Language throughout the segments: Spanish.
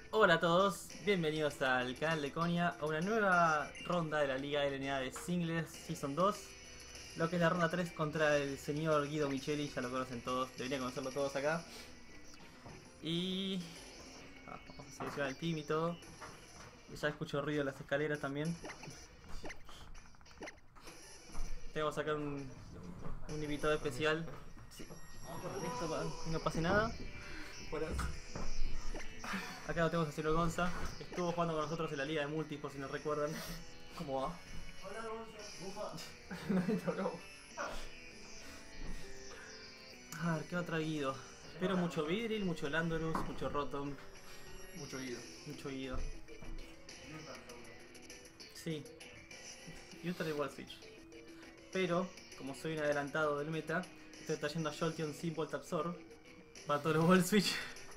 Hola a todos, bienvenidos al canal de Konya a una nueva ronda de la Liga LNA de Singles Season 2. Lo que es la ronda 3 contra el señor Guido Micheli, ya lo conocen todos, deberían conocerlo todos acá. Y vamos a seleccionar el team y todo. Ya escucho ruido en las escaleras también. Tengo que sacar un invitado especial. Sí. Listo, para que no pase nada. Buenas. Acá lo tenemos a Ciro Gonza. Estuvo jugando con nosotros en la Liga de Multis, por si no recuerdan. ¿Cómo va? No hay problema. A ver, ¿qué ha traído? Espero mucho Vidril, mucho Landorus, mucho Rotom, Mucho guido. mucho Guido. Sí, y otra igual Switch. Pero, como soy un adelantado del meta, estoy trayendo a Jolteon sin Volt Absorb para todos los Wall Switch.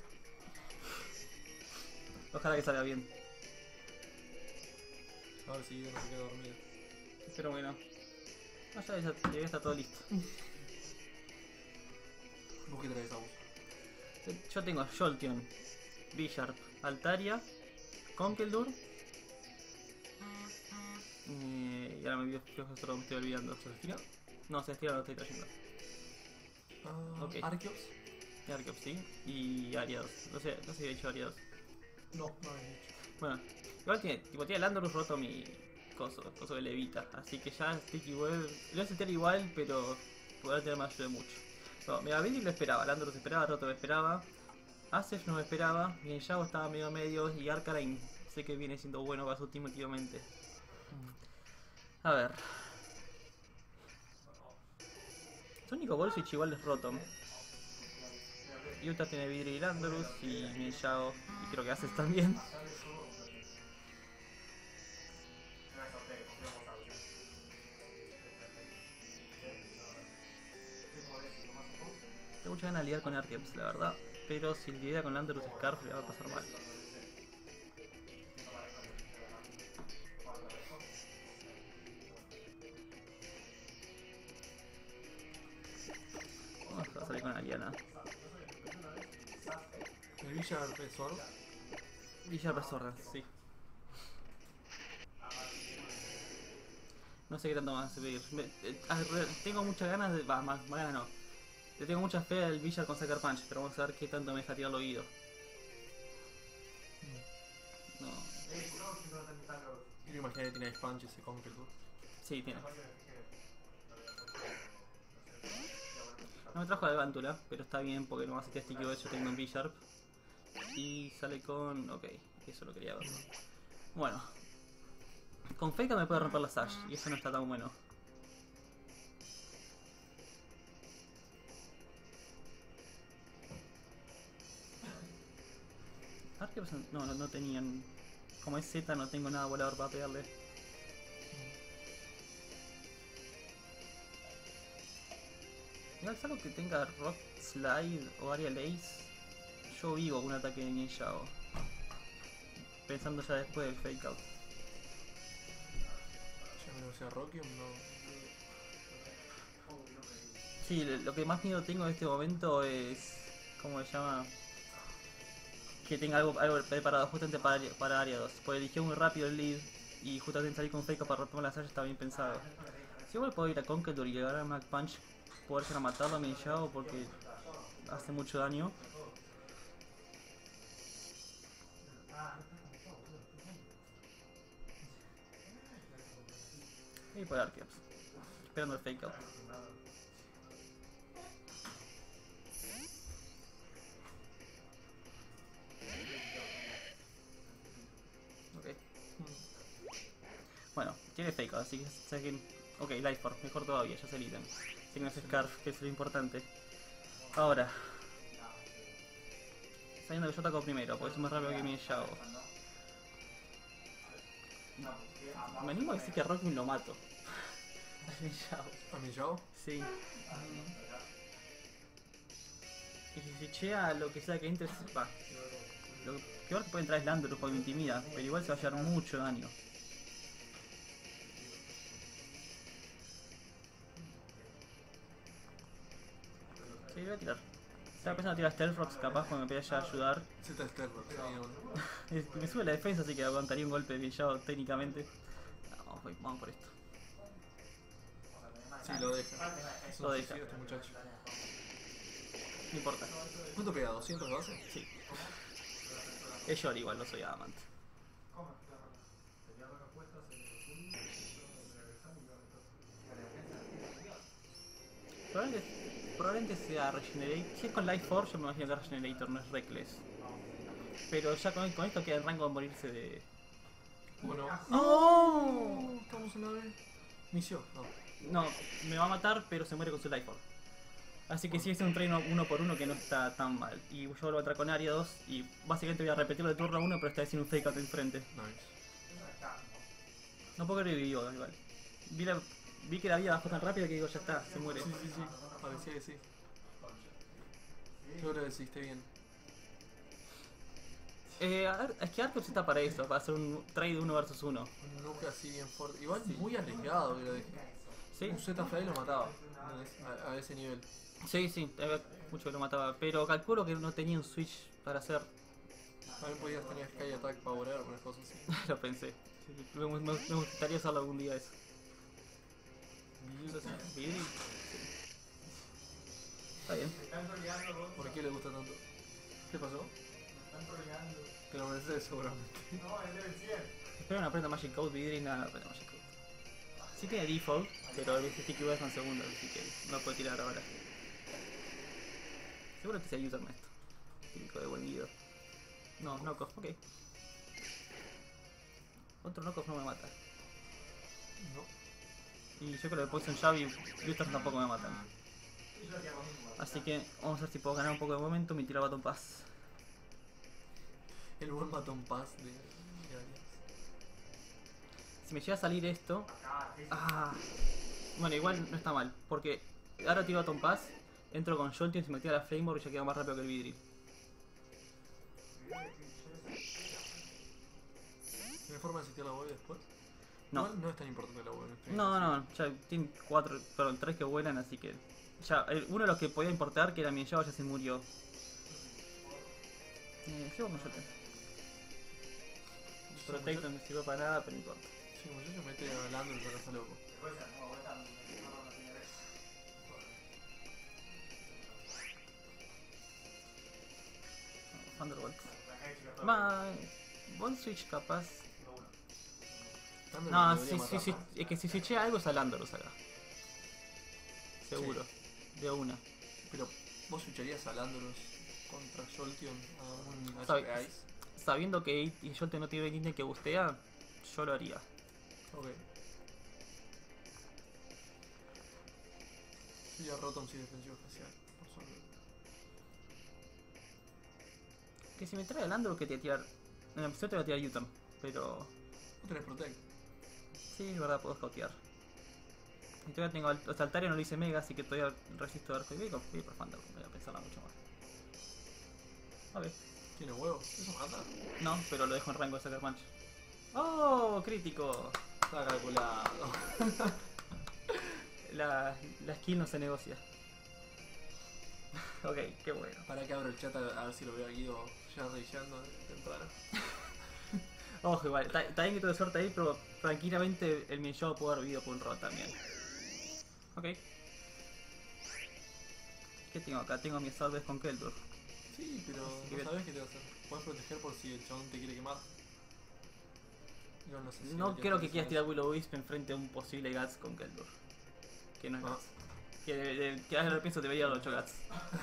Ojalá que salga bien. A ver si Guido no se queda dormido. Pero bueno, ya está todo listo. ¿Vos qué traes a vos? Yo tengo a Jolteon, Bisharp, Altaria, Conkeldurr. Y ahora me estoy olvidando. ¿Celestina? No, Celestina no lo estoy trayendo. Ok. ¿Arceus? Arceus, sí. Y Ariados. No sé si he dicho Ariados. No, no había dicho. Bueno, igual tiene Landorus roto mi coso de levita. Así que ya Sticky Web. Lo voy a setear igual, pero podrá tener más de mucho. No, mira, Bendy lo esperaba, Landorus esperaba, Roto me esperaba. Asef no me esperaba. Bien, Yago estaba medio medio. Y Arcanine sé que viene siendo bueno para su team últimamente. A ver. Su único Ball Switch igual es Rotom. Utah tiene Vidri y Landorus y Ninjao. Y creo que Asef también. Tengo mucha ganas de lidiar con Arceus, la verdad. Pero si lidia con Landorus Scarf le va a pasar mal. Vamos a salir con Ariana. El Villa Resort. Villa Resorda, sí. No sé qué tanto más pedir. Tengo muchas ganas de. Más ganas no. Le tengo mucha fe al Villa con Sucker Punch, pero vamos a ver qué tanto me deja tirar el oído. No. Quiero imaginar que tiene Sponge ese Conkeldurr. Sí, tiene. No me trajo a Levantula, pero está bien porque no más este Sticky Web yo tengo en Villarp. Y sale con. Ok, eso lo quería ver. Bueno. Con Faker me puede romper la Sash, y eso no está tan bueno. Arceus no tenían. Como es Z no tengo nada volador para pegarle. Igual salvo que tenga Rock Slide o Aerial Ace, yo vivo con un ataque de Ninjao. Pensando ya después del Fake Out. Ya me lo sea Rockium, no. Sí, lo que más miedo tengo en este momento es. ¿Cómo se llama? Que tenga algo preparado justamente para Ariados. Porque eligió muy rápido el lead y justamente salir con Fake Out para romper la Sash está bien pensado. Si igual puedo ir a Conkeldurr y llegar a Mac Punch, poder llegar a matarlo a Ninjao porque hace mucho daño. Y por Arceus. Esperando el Fake Out. Ok. Bueno, tiene Fake Out, así que saquen. Ok, Life Orb, mejor todavía, ya se elitan. Tiene ese Scarf, que es lo importante. Ahora. Sabiendo que yo ataco primero, porque es más rápido que mi Yao. Me animo a decir que a Rockmin lo mato. A mi Yao. ¿A mi Yao? Sí. Y si switchea lo que sea que entre, va. Lo peor que puede entrar es Landorus porque me intimida, pero igual se va a llevar mucho daño. Sí, voy a tirar. Estaba pensando tirar Stealth Rocks capaz cuando me vaya a ayudar. Z Sterlock, ahí uno. Me sube la defensa, así que aguantaría un golpe pillado técnicamente. No, vamos por esto. Sí, lo deja. Es un Lo deja. suicidio este muchacho. No importa. ¿Cuánto pega? ¿212? Sí. Es Yor igual, no soy Adamant. Probablemente sea Regenerate. Si es con Life Force, yo me imagino que es Regenerator, no es Reckless. Pero ya con esto queda en rango de morirse de. Bueno. ¡Oh! Estamos en la B. Misión, no. No, me va a matar, pero se muere con su Life Force. Así que sí, es un treino 1 por 1 que no está tan mal. Y yo vuelvo a entrar con Aria 2 y básicamente voy a repetirlo de turno 1, pero esta vez sin un fake out enfrente. Nice. No puedo creer que vivió igual. Vi que la vida bajó tan rápido que digo, ya está, se muere. Sí, sí, sí. Parecía que sí. Yo creo que sí, esté bien. A ver, es que Arthur está para eso, para hacer un trade 1 versus 1. Un nuke así bien fuerte. Igual Sí. muy arriesgado que lo dejé. ¿Sí? Un Z-Fly lo mataba. A ese nivel. Sí, sí, había mucho que lo mataba. Pero calculo que no tenía un switch para hacer. También podías tener Sky Attack Power unas cosas así. Lo pensé. Me gustaría hacerlo algún día eso. Vidri. Sí. Está bien. ¿Por qué le gusta tanto? ¿Qué pasó? Te lo mereces seguramente. Espero no aprenda Magic Code, Vidri, nada, no aprenda Magic Code. Sí tiene default, pero el Sticky Web es en segundo, así que no puede tirar ahora. Seguro que se ayuda con esto. Típico de buen guido. No, knockoff, ok. Otro knockoff no me mata. No. Y yo creo que Poison Jab y Busters tampoco me matan. Así que vamos a ver si puedo ganar un poco de momento y tirar Baton Pass. El buen Baton Pass de Arias. Si me llega a salir esto... Ah, bueno, igual no está mal, porque ahora tiro Baton Pass, entro con Jolteon, se me activa la Flameboard y ya queda más rápido que el Vidril. ¿Tiene forma de setear la web después? No. Igual no es tan importante la web. No, ya tiene 3 que vuelan, así que... Ya, uno de los que podía importar, que era mi Java, ya se murió. Llevo con Jolteon. Protector no me sirvió para nada, pero no importa. Sí, muchacho mete a Landor y está loco. Thunderbolt. Ball Switch capaz. Landor No, debería sí, matar. es que si switchea algo es a Landorus acá. Seguro. De una. Pero vos switcharías a Landorus contra Jolteon a un Sabe- HP Ice. Sabiendo que Jolteon no tiene Disney que bustea, yo lo haría. Ok. Sí, a Rotom sí defensivo especial. Por suerte. Que si me trae a Landorus que te va a tirar... En la episodio te va a tirar U-Turn, pero... No tenés Protect. Sí, es verdad, puedo scoutear. Y todavía tengo... O sea, Altaria no lo hice Mega, así que todavía resisto Arco y voy por Thunderbolt, voy a pensarla mucho más. Ok. ¿Tiene huevos? ¿Eso mata? No, pero lo dejo en rango de Sucker Punch. ¡Oh! Crítico. Está calculado. La skill no se negocia. Ok, qué bueno. Para que abro el chat a ver si lo veo a Guido ya rayando temprano. Ojo, igual, está bien que tuve suerte ahí, pero tranquilamente el Mienshao pudo haber vivido por un rol también. Ok. ¿Qué tengo acá? Tengo mi Salves con Keldor. Sí, pero Así no que- sabes qué te va a hacer. Puedes proteger por si el chabón te quiere quemar. Yo no sé si No debería creo que utilizar quieras tirar eso. Willow Wisp enfrente a un posible Guts con Keldor. Que no es Ah. Guts. Que ahora lo pienso debería haber 8 Guts.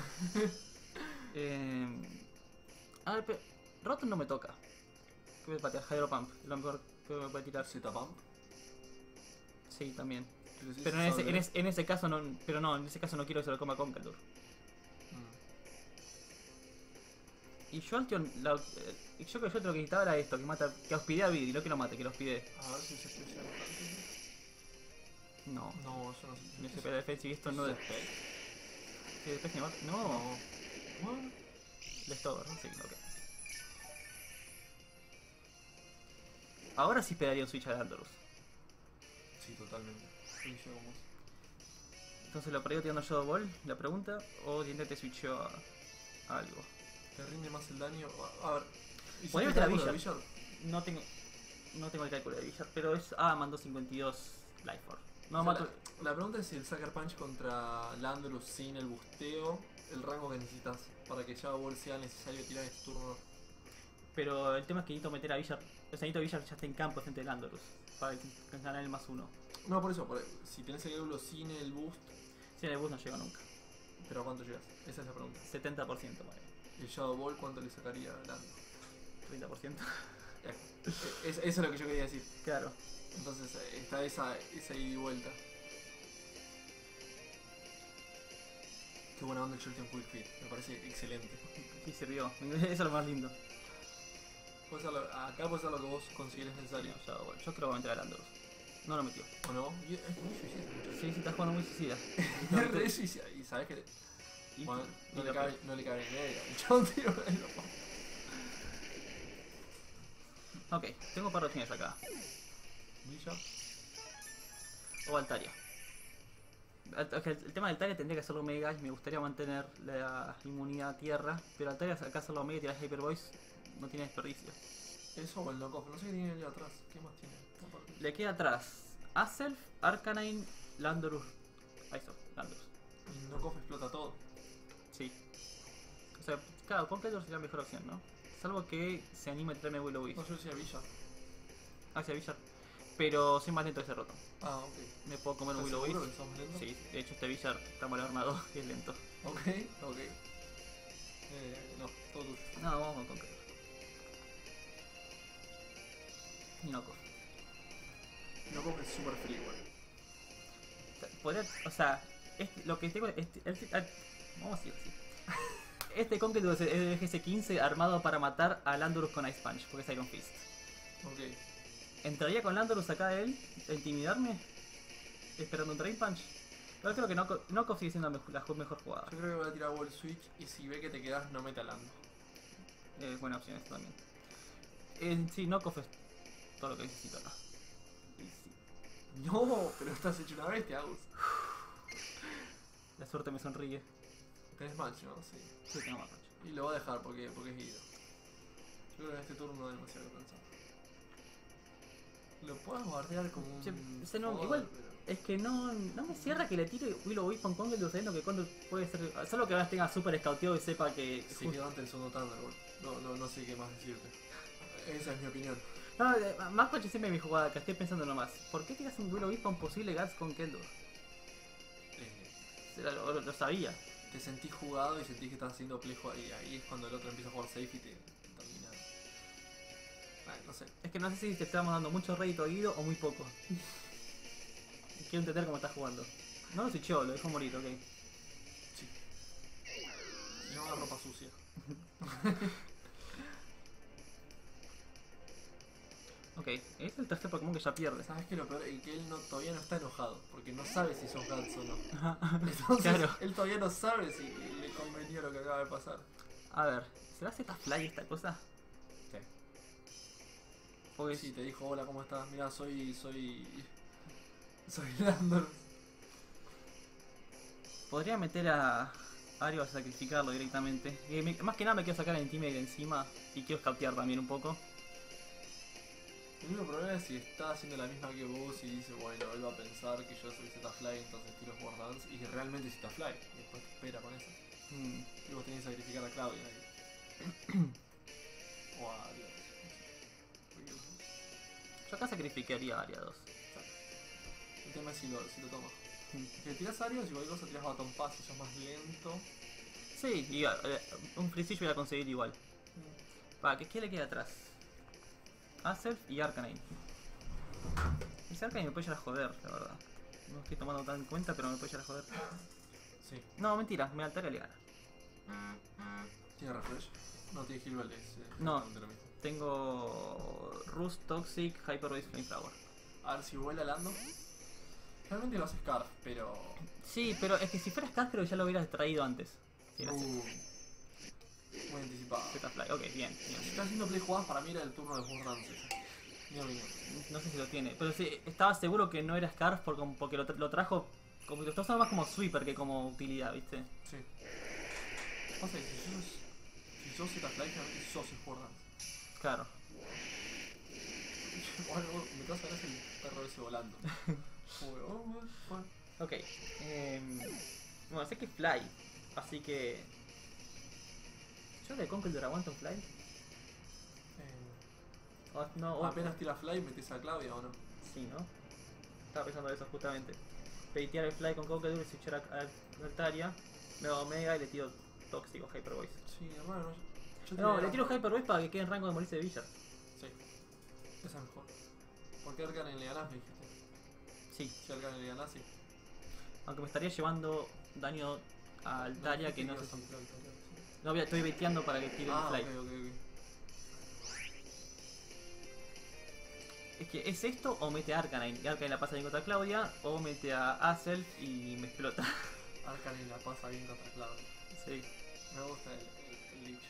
A ver, Rotom no me toca. Que voy a patear Hydro Pump, es lo mejor que me puede tirar. Z-Pump. Sí, también. Sí, Pero en ese caso no. Pero no, en ese caso no quiero que se lo coma con Keldor. Y Jolteon, yo creo que Jolteon lo que necesitaba era esto, que mata, que hospidee a Vidri, no que lo mate, que lo hospidee. A ver si es especial. No, No, eso no sé. no se pega defensive, esto no es de. spell. Sí, después me mata. No, No. Bueno. Lestover, ¿no? Sí, ok. Ahora sí pegaría un switch a Landorus. Sí, totalmente. Sí, yo como Entonces lo perdió tirando Shadow Ball, la pregunta, o directamente switchó a. algo. Te rinde más el daño. A ver. ¿hiciste Podría meter a cálculo de Villar. No tengo el cálculo de Villar, pero es. Ah, mandó 52 Life Force. No, O sea, mato. la pregunta es si el Sucker Punch contra Landorus sin el busteo, el rango que necesitas para que Shadow Ball sea necesario tirar en este turno. Pero el tema es que necesito meter a Villar. O sea, necesito que Villar ya esté en campo frente de Landorus. Para ganar el +1. No, por eso, si tenés el Eulo sin el boost, Si en el bus no llego nunca. pero ¿a cuánto llegas? Esa es la pregunta. 70%, vale. ¿Y el Shadow Ball cuánto le sacaría a Landorus? 30%. Eso es lo que yo quería decir. Claro. Entonces está esa ida y vuelta. Qué buena onda el Jolteon Quick Fit, me parece excelente. Sí, sirvió. Eso es lo más lindo. Acá puedes hacer lo que vos consideres necesario. No, ya, bueno, yo creo que va a entrar a Landorus. No lo metió. ¿O no? Es muy suicida, muchacho. Sí, estás jugando muy suicida. Es re suicida. Y sabes que Y- bueno, y no lo- le cabe ni media. Yo tiro por ahí. Ok, tengo un par de opciones acá. Villa. O Altaria. El tema de Altaria tendría que hacerlo Omega y me gustaría mantener la inmunidad a tierra. Pero Altaria acá hacerlo Omega y tirar Hyper Voice no tiene desperdicio. Eso o el knockoff. No sé qué tiene ahí atrás. ¿Qué más tiene? Aparte. Le queda atrás Azelf, Arcanine, Landorus. Ahí está, Landorus. El knockoff explota todo. Sí. O sea, claro, Conkeldurr sería la mejor opción, ¿no? Salvo que se anime a traerme Willow Wisp No, yo decía Villa. hacia Villar. Pero soy más lento que ese roto. Ah, ok. Me puedo comer un ¿Estás Willow seguro Wisp. que estamos lento? Sí, de hecho este Villar está mal armado y es lento. Ok, ok. No, todo tuyo. No, vamos con Conkeldurr. Noko. Knockoff es super free, igual. Podría, o sea, lo que tengo, vamos a decir así. Este Conkeldurr es de GS15 armado para matar a Landorus con Ice Punch, porque es Iron Fist. Ok. ¿Entraría con Landorus acá de él? ¿A intimidarme? ¿Esperando un Drain Punch? Pero creo que Knockoff sigue siendo la mejor jugada. Yo creo que voy a tirar Wall Switch y si ve que te quedas, no meta Lando. Buena opción esto también. Sí, Knockoff es todo lo que necesito acá. Y sí, No, pero estás hecho una bestia, Agus. la suerte me sonríe. Tenés match, ¿no? Sí. Sí, tengo más Punch. Y lo voy a dejar porque es Guido. Yo creo que en este turno no hay demasiado que pensar. Lo puedes guardear como un. Che, ese no, joder, igual pero- es que no me cierra que le tire Willow Wisp con Conkeldurr sabiendo que Conkeldurr puede ser. Solo que ahora tenga super escauteado y sepa que. Se quedó ante el segundo Thunderbolt. No sé qué más decirte. Esa es mi opinión. No, más Punch siempre es mi jugada, que estoy pensando nomás. ¿Por qué tiras un Willow Wisp con posible Guts con Conkeldurr? Lo sabía. Te sentís jugado y sentís que estás haciendo plejo y ahí es cuando el otro empieza a jugar safe y te termina. No sé. Es que no sé si te estamos dando mucho rédito a Guido o muy poco. Quiero entender cómo estás jugando. No lo switchó, lo dejó morir, ok. Sí. No haga ropa sucia. Ok, es el tercer Pokémon que ya pierde. ¿Sabes qué? Lo peor es que él todavía no está enojado, porque no sabe si sos Guts o no. Ajá. Entonces, Claro. él todavía no sabe si le convenía lo que acaba de pasar. A ver, ¿será Z-Fly esta cosa? Sí. Porque Sí, te dijo, hola, ¿cómo estás? Mira, soy Landor. podría meter a Ario a sacrificarlo directamente. Más que nada me quiero sacar el Intimidate de encima y quiero scoutear también un poco. El único problema es si está haciendo la misma que vos y dice, bueno, él va a pensar que yo soy Z-Fly, entonces tiro War Dance y realmente es Z-Fly. Y después te espera con eso. Y vos tenés que sacrificar a Claudia ahí. O a Dios. Yo acá sacrificaría a Aria 2. El tema es si lo toma. Si tiras Arios y cualquier cosa tiras Baton Pass y sos más lento. Sí, y un Free Switch voy a conseguir igual. Para, ¿qué le queda atrás? Azelf y Arcanine. Ese Arcanine me puede llegar a joder, la verdad. No estoy tomando tan en cuenta, pero me puede llegar a joder. Sí. No, mentira, me Altaria le gana. ¿Tiene refresh? No, tiene Heal Bell, es No. exactamente lo mismo. Tengo Rust, Toxic, Hyper Voice, Flamethrower. A ver si vuela Lando. Realmente lo hace Scarf, pero. Sí, pero es que si fuera Scarf creo que ya lo hubieras traído antes. Si era Muy anticipado. Z-Fly, ok, bien, Si bien. está haciendo play jugadas, para mí era el turno de War Dance. Mi opinión. No sé si lo tiene, pero sí, estaba seguro que no era Scarf porque lo trajo, como lo está usando más como sweeper que como utilidad, ¿viste? Sí. O sea, si sos sos Z-Fly, generalmente sos Sport Dance. Claro. Bueno, me causa gracia el perro ese volando. Bueno. Ok. Bueno, sé que es Fly. Así que... ¿Yo de Conkeldurr aguanta un Fly? No, Apenas tira Fly, metes a Claudia o no. Sí, ¿no? Estaba pensando eso justamente. Peitear el Fly con Conkeldurr y switchar a Altaria. Me hago Omega y le tiro Tóxico, Hyper Voice. Sí, hermano. No, le tiro Hyper Voice para que quede en rango de morirse de Villar. Sí, esa es mejor. Porque Arcanine le ganás, me dijiste. Sí. Si Arcanine le ganás, sí. Aunque me estaría llevando daño a Altaria que no sé si... Sí. No, estoy baiteando para que tire el Fly. Ok. Es que es esto o mete a Arcanine. Y Arcanine la pasa bien contra Claudia. O mete a Azelf y me explota. Arcanine la pasa bien contra Claudia. Sí. Me gusta el Lich.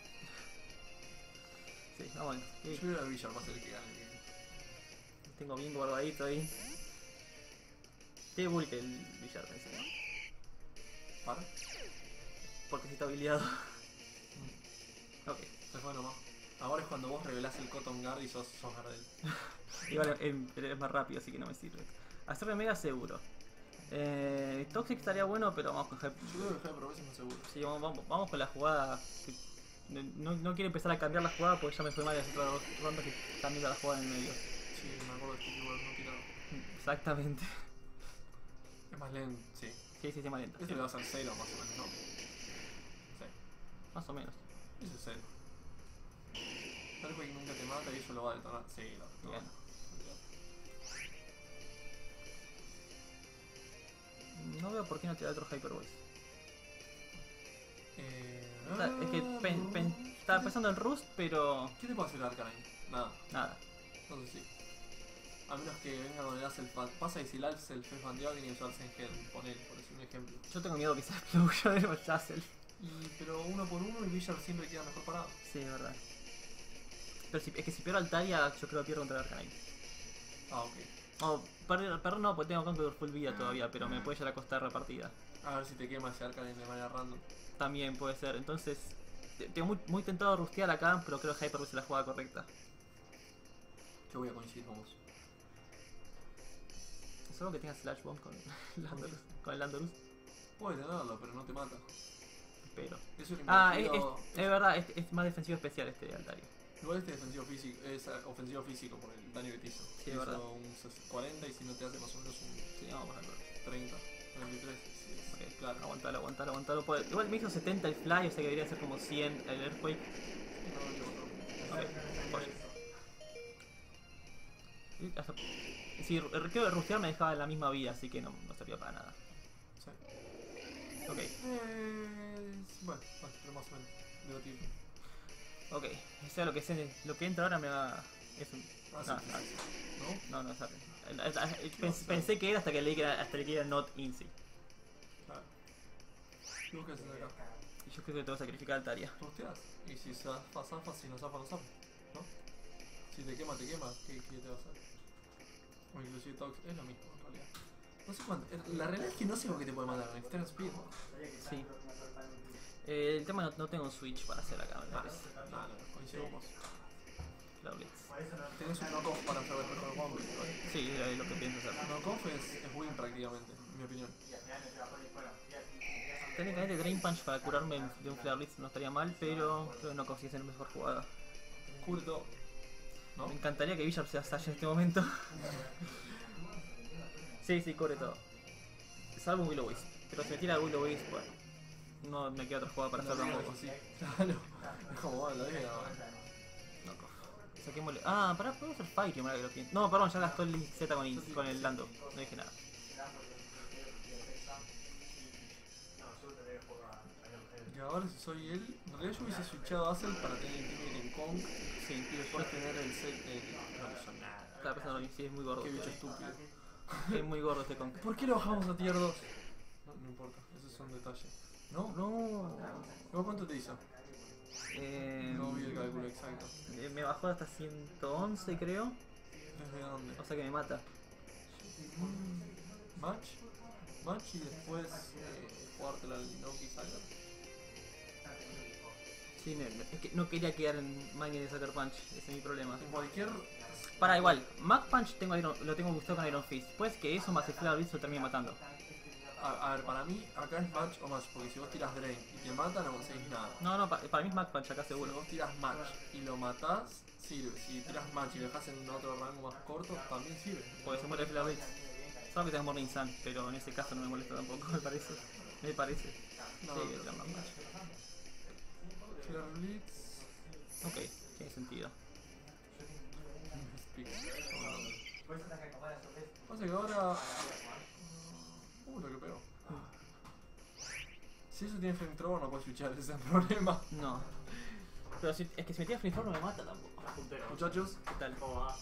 Sí, vamos. Yo creo que el Villar va a ser el que gane. Tengo bien guardadito ahí. Tiene bulk el Villar, pensé, ¿no? ¿Para? Porque si está habiliado. Ok. Se fue nomás. Ahora es cuando vos revelás el Cotton Guard y sos Gardel. Igual es más rápido, así que no me sirve. Hacerme mega seguro. Toxic estaría bueno, pero vamos con Hyper. Yo creo que Hyper Voice es más seguro. Sí, vamos con la jugada. No quiero empezar a cambiar la jugada porque ya me fue mal las otras dos rondas que cambiando la jugada en el medio. Sí, me acuerdo de Sticky Web, no tirado. Exactamente. Es más lento, sí. Sí, es más lento. Este le vas al 0 más o menos, ¿no? Sí. Más o menos. Ese es 0. Tal vez nunca te mata y eso lo va a detonar. Sí, lo Bien. No veo por qué no te da otro Hyper Voice. Es que estaba pensando en Rust, pero... ¿Qué te puede hacer Arcanine? Nada. Entonces sí. A menos que venga con el Azelf. Pasa y si el Azelf es bandeado tiene que usarse en Gel. Poner, por decir un ejemplo. Yo tengo miedo que sea Explosion de Jazzle. Pero uno por uno y Villar siempre queda mejor parado. Sí, es verdad. Pero es que si pierdo Altaria, yo creo que pierdo contra el Arcanine. Ah, ok. No, perder no, porque tengo Conqueror full vida todavía, pero me puede llegar a costar la partida. A ver si te quema ese Arcanine de manera random. También puede ser, entonces... Tengo muy tentado de rustear acá, pero creo que Hyper es la jugada correcta. Yo voy a coincidir con vos. Solo que tengas Slash Bomb con Landorus. Con el Landorus. Puedes tenerlo, pero no te mata. Espero. Es un Es invertido... verdad, es más defensivo especial este de Altaria. Igual este defensivo físico, es ofensivo físico por el daño que te hizo. Sí, te es verdad. hizo un 40 y si no te hace más o menos un Sí, vamos a ver. 30, 23. Sí, Okay, claro. Aguantalo. Igual me hizo 70 el Fly, o sea que debería ser como 100 el Earthquake. Ok, joya. Sí, creo que rustear me dejaba en la misma vida, así que no servía para nada. Sí. Ok. Bueno, pero más o menos. Debatible. Ok, o sea, lo que entra ahora me va... Es un... No, es Arden. Pensé que era hasta que leí que era not Incy. Claro. ¿Qué buscas acá? Y yo creo que te voy a sacrificar Altaria. Rusteas. Y si zafa, zafa. Si no zafa, no zafa. ¿No? Si te quema, te quema. ¿Qué te va a hacer? O inclusive Tox. Es lo mismo en realidad. No sé cuánto. La realidad es que no sé con qué te puede mandar. En Extreme Speed. Sí. El tema no tengo un switch para hacer acá, me parece. No, coincidimos. La Blitz. Tenés un knockoff para hacer el mejor combo. Sí, es lo que pienso hacer. Knockoff es win prácticamente, en mi opinión. Técnicamente Drain Punch para curarme de un Flare Blitz no estaría mal, pero creo que no consigue ser la mejor jugada. Cubre todo. ¿No? Me encantaría que Villar se haya en este momento. Sí, cubre todo. Salvo un Will-O-Wisp. Pero si me tira Will-O-Wisp, bueno, no me queda otra jugada para hacer tampoco. Sí, claro. Es como va la vida. No cojo. Saquémosle. Podemos hacer Fire, ahora que lo pienso. No, perdón, ya gastó el Z con el Lando. No dije nada. Y ahora si soy él, en realidad yo hubiese switchado a Azel para tener Intimidate en Kong. Sí, Y después tener el set de... No, eso nada. estaba pensando lo mismo, sí, es muy gordo. Qué bicho estúpido. Es muy gordo este Conk. ¿Por qué lo bajamos a tier 2? No importa, esos son detalles. ¿No? ¿Vos cuánto te hizo? No vi el cálculo exacto. Me bajó hasta 111 creo. ¿Desde dónde? O sea que me mata. Match y después jugártela al Inoki Saga. Sí, es que no quería quedar en Magnet de Sucker Punch, ese es mi problema. En cualquier... Para igual, Mach Punch lo tengo gustado con Iron Fist. Pues que eso más el Flare Blitz lo termine matando. A ver, para mí acá es match o match, porque si vos tiras Drain y te mata no conseguís nada. No, para mí es Mach Punch acá Si seguro. vos tiras match y lo matás, sirve. Si tiras match y lo dejas en otro rango más corto, también sirve. Porque se muere el Flare Blitz. Solo que tengas Morning Sun, pero en ese caso no me molesta tampoco, me parece. Me parece. No, Sí, no, voy a tirar Mach Punch. Flare Blitz. Ok, tiene sentido. Pasa que ahora... lo que pegó. Si eso tiene flamethrower no puedo switchar, ese es el problema. No. Pero si, es que si me tira Flame no me mata tampoco. Muchachos, ¿Qué tal? ¿Cómo va?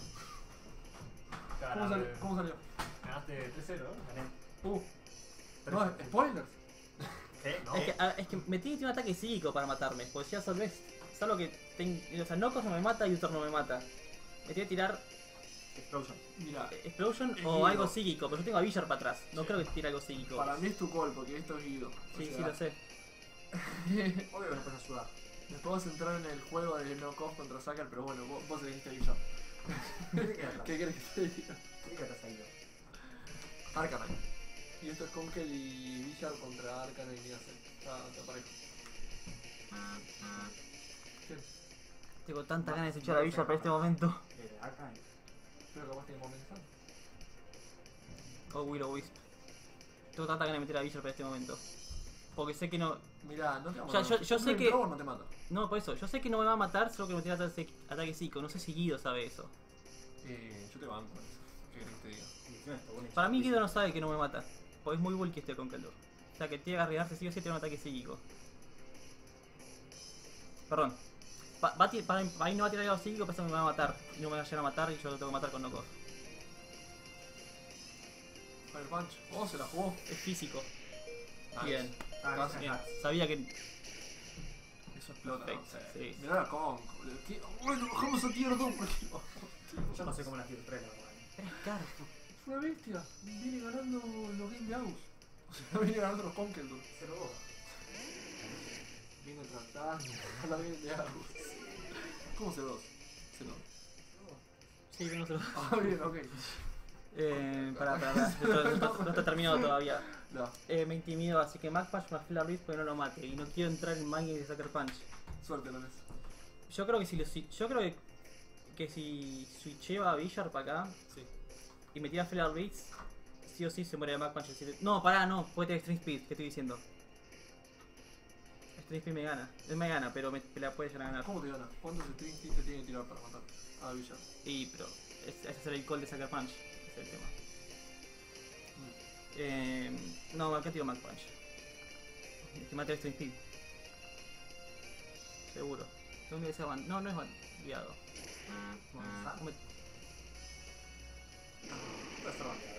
¿cómo salió? Ganaste 3-0, ¿no? Gané. No, spoilers. ¿Qué? No. Es que me tiene que tirar un ataque psíquico para matarme, porque ya sabes, salvo que o sea, Nocos no me mata y Uthor no me mata. Me tiene que tirar Explosion. Mira, Explosion o Guido. algo psíquico, pero yo tengo a Villar para atrás, no creo que tire algo psíquico. para mí es tu call porque esto es Guido. O Sí, sea, sí lo sé. Obvio que no puedes ayudar. Después vas a entrar en el juego de knockoff contra Sucker, pero bueno, vos elegiste a Guido. ¿Qué querés que te diga? ¿Qué te has ido? Arcanine. Y esto es Conkel y Villar contra Arcanine y Ace. Está parejo. ¿Qué? Tengo tanta ganas de echar a Villar para este momento. Arcanine. Pero capaz tiene comenzar. O Will-O-Wisp. Tengo tanta ganas de meter a Villar para este momento. Porque sé que no. Mirá, no te va a O sea, matar. yo sé Un que- flamethrower no te mata. No, por eso, yo sé que no me va a matar, solo que me tiene ataque psíquico. No sé si Guido sabe eso. Yo te banco en eso. ¿Qué querés que te diga? Para mí Guido no sabe que no me mata. Porque es muy bulky este con Keldor. O sea que tiene que arriesgarse sí o sí tiene un ataque psíquico. Perdón. Para mí no va a tirar algo psíquico, pero eso me va a matar. Y no me va a llegar a matar y yo lo tengo que matar con knockoff. Fire Punch. Oh, se la jugó. Es físico. Nice. Bien. Casi. Bien. Sabía que. Eso explota. Perfecto, No sé. sí. Mirá la Conk. ¿Qué? Bueno, bajamos a tier 2 porque... Yo no sé cómo la tier 3, la verdad. Es caro. Es una bestia. Viene ganando los Game de Agus. O sea, viene ganando los Conkeldurr. 0-2. Viene tratando a la Game de Agus. ¿Cómo se dos? Se no. Sí, que no se lo. Ah, bien, ok. Pará. No está terminado todavía. No, Me intimido, así que Mach Punch más Flare Blitz porque no lo mate. Y no quiero entrar en Magnet de Sucker Punch. suerte, Lones. Yo creo que si switcheo a Villar para acá Sí. y me tira Flare Blitz, sí o sí se muere de Mach Punch. No, pará, no, puede tener Extreme Speed, ¿qué estoy diciendo? Extreme Speed me gana. Él me gana, pero me la puede llegar a ganar. ¿Cómo te gana? ¿Cuántos strings te tiene que tirar para matar a Villar? Y, pero es hacer el call de Sucker Punch, ese es el tema. No, acá tiro Mach Punch. Que mate Extreme Speed. Seguro. ¿Dónde es van? No, no es bandeado. No me- Va a estar bandeado.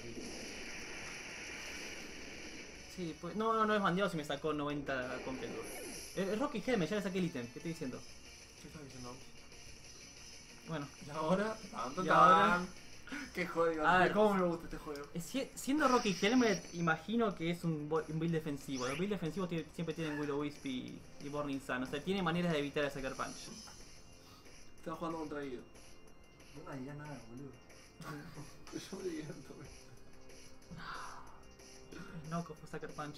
Sí, pues, no es bandeado si me sacó 90 completo. Es Rocky Helmet, ya le saqué el ítem, ¿qué estoy diciendo? ¿Qué estás diciendo? Bueno, Y ahora, Y ahora- qué juego, A ver. cómo me gusta este juego. siendo Rocky Helmet, imagino que es un build defensivo. Los builds defensivos siempre tienen Will-O-Wisp y Burning Sun, o sea, tiene maneras de evitar el Sucker Punch. Estaba jugando contra Guido. No me diría nada, boludo. Yo me divierto, güey. No, fue Sucker Punch.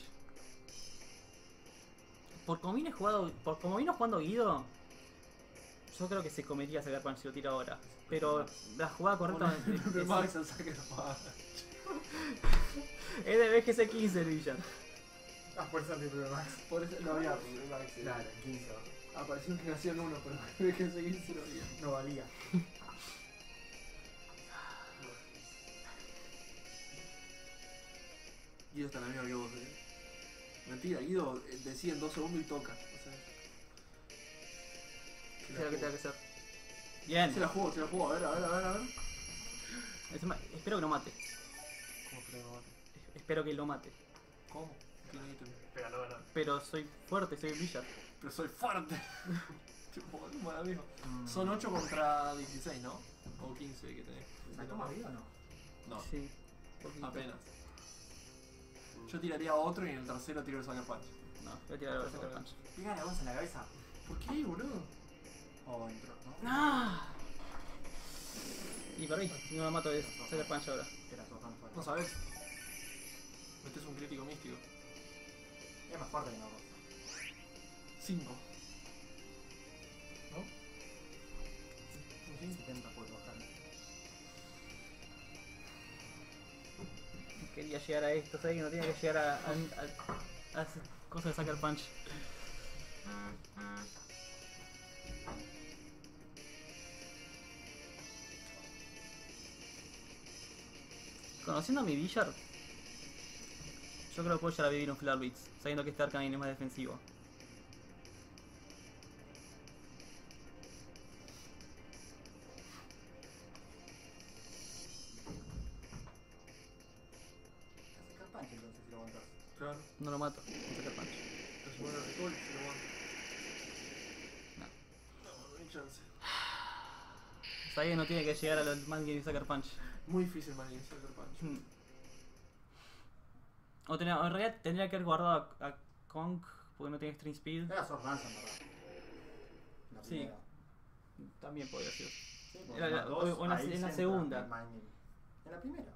Por como vine jugando Guido, yo creo que se comería Sucker Punch si lo tiro ahora. Pero la jugada correcta Ponle Max al Sucker Punch. es de BGC 15 el Villar. Ah, por eso antes Max. Por eso no había Max. Claro, 15. Apareció en generación 1, pero creo que seguir se lo había. No valía. Guido está en la misma que vos, Mentira, Guido decide en 2 segundos y toca. O sea, Sé lo que tenga que hacer. Bien. se la jugó, a ver. Espero que lo mate. ¿Cómo que no mate? Espero que lo mate. ¿Cómo? Tiene ítem. Pero no ganó. Pero soy fuerte, soy Villar. Pero soy fuerte. Tipo, mal amigo. Son 8 contra 16, ¿no? O 15 que tenés. ¿Sacó más vida o no? No, Sí. poquito. apenas. Yo tiraría otro y en el tercero tiro el Sucker Punch. No, voy a tirar el Sucker Punch. Pega la bolsa en la cabeza. ¿Por qué, boludo? O entró, ¿no? ¡Ah! Y perdí, no lo mato de Sucker Punch ahora. Era Sohan fuera. No sabes. Metes un crítico místico. Es más fuerte que nosotros. 5. ¿No? Sí, 70 puedes bajar. Quería llegar a esto, ¿sabes? Que no tenía que llegar a esas cosas de Sucker Punch. Conociendo a mi Villar, yo creo que puedo llegar a vivir un Flare Blitz, sabiendo que este Arcanine es más defensivo. Sacar punch entonces si lo aguantas. Claro. No lo mato con Sucker Punch. Entonces bueno, recall si lo aguanto. No. No, no hay chance. Sabía que no tiene que llegar a los man game de Sucker Punch. Muy difícil man Sucker Punch. Hmm. O en realidad tendría que haber guardado a Kong porque no tiene String Speed. Era Sword Dance en verdad. La Sí. primera. También podría ser. Sí, porque Era más dos, o en la- ahí en la se entra segunda. el mind game. En la primera.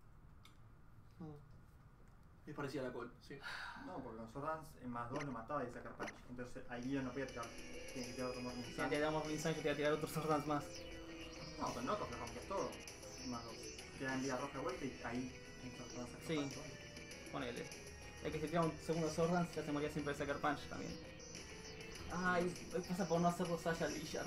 Es parecida a la call, sí. No, porque con Sword Dance en más 2 lo mataba y sacar punch. Entonces ahí yo no podía tirar. Tiene que tirar otro más Si te damos Vincent, yo te voy a tirar otros Sword Dance más. No, con Knockoff le rompes todo. Más 2. Queda en vía roja de vuelta y ahí en Sword Dance sacar Sí. punch. Ponele. Es que si tira un segundo Sword Dance ya se moría siempre de Sucker Punch también. Ay, pasa por no hacerlo Sasha al Villar.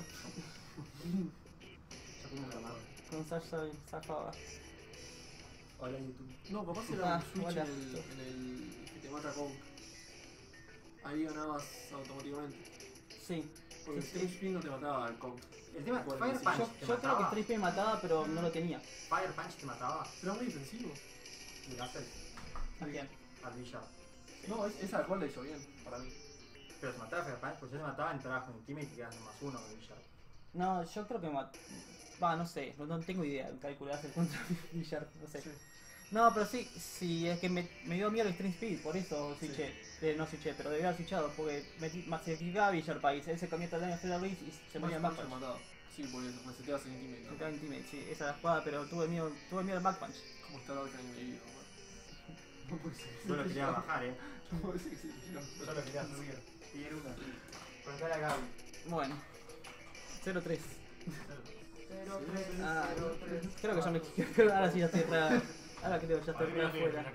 Ya fuimos a la mano. Con Sasha zafaba. Hola YouTube. No, capaz era Ah, un switch hola. en el que te mata Kong. Ahí ganabas automáticamente. Sí. Porque Sí, el String Spin no te mataba al Kong. El tema, Bueno, Fire sí, Punch Yo, te yo creo que mataba. String Speed me mataba, pero no lo tenía. Fire Punch te mataba. Era muy defensivo. Y la haces ¿A quién? al Villar. No, esa call la hizo bien, para mí. Pero te mataba Fire Punch, pues yo te mataba, entrabas con el team y te quedas en más 1 con el Villar. No, yo creo que me mató. Va, no sé, no tengo idea. Calcular el contra Villar, no sé. Sí. No, pero sí, es que me dio miedo el String Speed, por eso switché. No switché, pero debía haber switchado, porque me sacrificaba a Villar País. Él se cambió hasta el daño a Flare Blitz y se moría en Punch Back lo Punch. mataba. Sí, porque reseteabas el Intimate, Se ¿no? quedaba en teammate, sí, esa es la jugada, pero tuve miedo al Back Punch. ¿Cómo está el Arcanine en mi vida, man? No puede ser. Yo lo quería bajar, No puede ser que se Yo lo quería subir. Y era una. Preguntar a Gaby. Bueno, 0-3. 0-3, Ah, 0-3. creo que ya me. Creo que ahora sí ya estoy re. Ahora creo que ya estoy re afuera.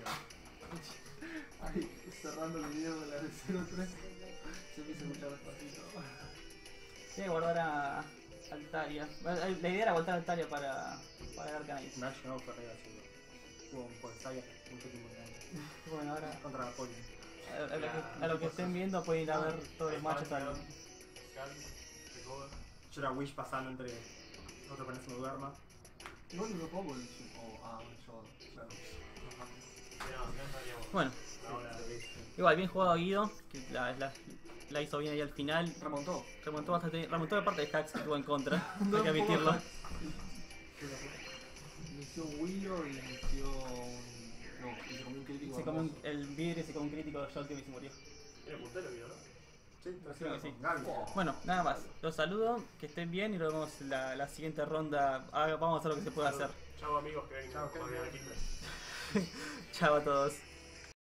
Ahí, cerrando el video de la de 03, se empieza a escuchar despacito. Tiene que guardar a Altaria. La idea era guardar a Altaria para el Arcanine. Nash no fue arriba seguro. Hubo un Polsaya mucho tiempo en grande. Bueno, ahora. Contra la Poli. A lo que estén viendo pueden ir a ver todos los matches al. Yo era Wish pasando entre otro que no se me duerma. Igual no lo pongo el. Yo, claro. Bueno, igual, bien jugado Guido, que la hizo bien ahí al final. Remontó. Remontó bastante, remontó la parte de hacks que tuvo en contra, hay que admitirlo. Inició un Willow y inició un. No, y se comió un crítico. Se comió hermoso. el vidrio y se comió un crítico de Shotgun y se murió. Era puntero, ¿no? Sí, Creo que sí. Gaby. Bueno, nada más. Los saludo, que estén bien y nos vemos en la siguiente ronda. Vamos a hacer lo que se pueda hacer. Chao amigos que ven Chao, a gente. Quilmes. Chao a todos.